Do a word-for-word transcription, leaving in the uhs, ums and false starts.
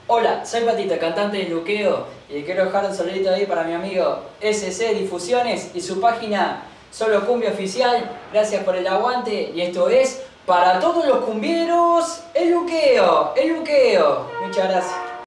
Hola, soy Patito, cantante de Luqueo, y quiero dejar un saludito ahí para mi amigo S C Difusiones y su página Solo Cumbia Oficial. Gracias por el aguante, y esto es para todos los cumbieros, el Luqueo, el Luqueo. Muchas gracias.